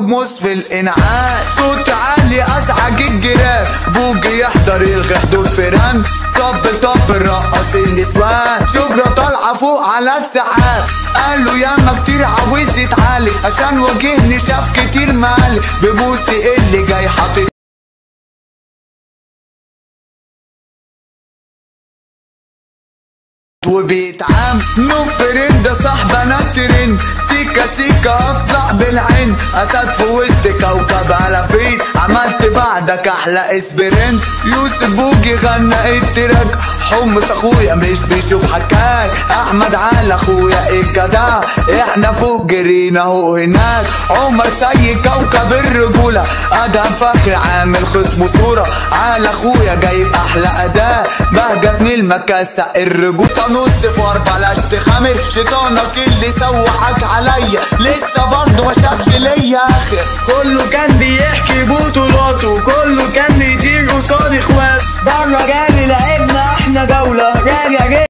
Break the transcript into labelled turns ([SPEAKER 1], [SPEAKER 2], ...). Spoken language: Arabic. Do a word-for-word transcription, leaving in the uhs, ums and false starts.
[SPEAKER 1] موس في الانعاش، صوت عالي ازعج الجيران، بوجي يحضر الغيح دول فيران، طب طب الرقص النسوان، شبرا طالعه فوق على السحاب، قالوا ياما كتير عاوز يتعالج، عشان واجهني شاف كتير مالي، ببوسي اللي جاي حاطط وبيتعام نفرين ده صاحبنا ترند، سيكا سيكا اطلع بالعين، اسد في وسط كوكب على فين، عملت بعدك احلى اسبرنت، يوسف بوجي غنى التراك، حمص اخويا مش بيشوف حكاك، احمد على اخويا الجدع، احنا فوق جرينا اهو هناك، عمر سي كوكب الرجوله، ادهم فخر عامل خصم صوره، على اخويا جايب احلى اداء، بهجت من المكاسه الرجوله، نص فار بلاش تخامر، شيطانك اللي سوحك عليا، لسه برضه ما شافش ليا اخر،
[SPEAKER 2] كله كان بيحكي بطولاته، كله كان بيطير قصاد اخواته، بره جالي لعبنا احنا جوله، راجع